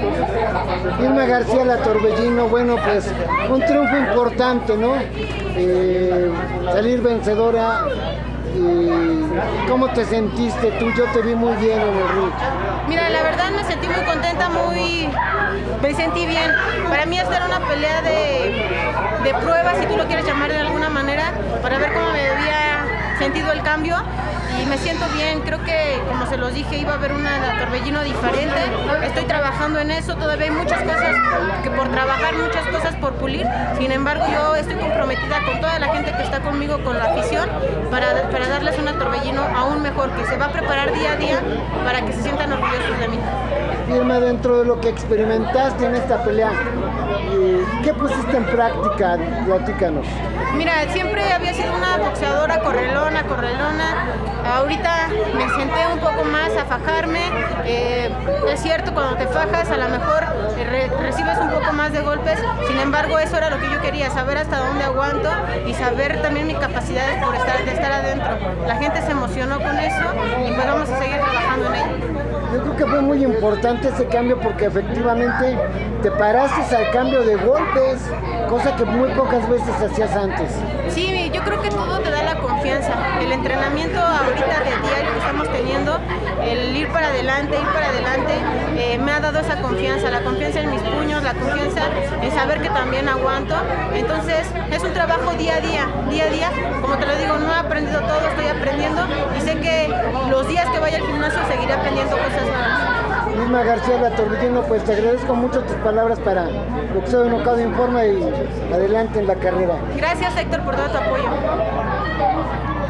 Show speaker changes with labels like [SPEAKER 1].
[SPEAKER 1] Irma García, la Torbellino, bueno, pues un triunfo importante, ¿no? Salir vencedora. ¿Cómo te sentiste tú? Yo te vi muy bien en el ring.
[SPEAKER 2] Mira, la verdad me sentí muy contenta, me sentí bien. Para mí esta era una pelea de pruebas, si tú lo quieres llamar de alguna manera, para ver cómo me había sentido el cambio. Y me siento bien, creo que, como se los dije, iba a haber una Torbellino diferente. Estoy trabajando en eso, todavía hay muchas cosas que por trabajar, muchas cosas por pulir. Sin embargo, yo estoy comprometida con toda la gente que está conmigo, con la afición, para darles una Torbellino aún mejor, que se va a preparar día a día para que se sientan orgullosos de mí.
[SPEAKER 1] Irma, dentro de lo que experimentaste en esta pelea, ¿qué pusiste en práctica? Platícanos.
[SPEAKER 2] Mira, siempre había sido una boxeadora correlona. Ahorita me senté un poco más a fajarme. Es cierto, cuando te fajas a lo mejor recibes un poco más de golpes. Sin embargo, eso era lo que yo quería, saber hasta dónde aguanto y saber también mis capacidades de estar adentro. La gente se emocionó con eso y pues vamos a seguir trabajando en ello.
[SPEAKER 1] Yo creo que fue muy importante ese cambio porque efectivamente te paraste al cambio de golpes, cosa que muy pocas veces hacías antes.
[SPEAKER 2] Sí, yo creo que todo te da la confianza. El entrenamiento ahorita de diario que estamos teniendo, el ir para adelante, me ha dado esa confianza, la confianza en mis puños, la confianza en saber que también aguanto. Entonces es un trabajo día a día. Como te lo digo, no he aprendido todo, estoy aprendiendo y sé que los días que vaya al gimnasio seguiré aprendiendo cosas nuevas.
[SPEAKER 1] Irma García, la Torbellino, pues te agradezco mucho tus palabras para Boxeo de Knockout Informa y adelante en la carrera.
[SPEAKER 2] Gracias, Héctor, por todo tu apoyo.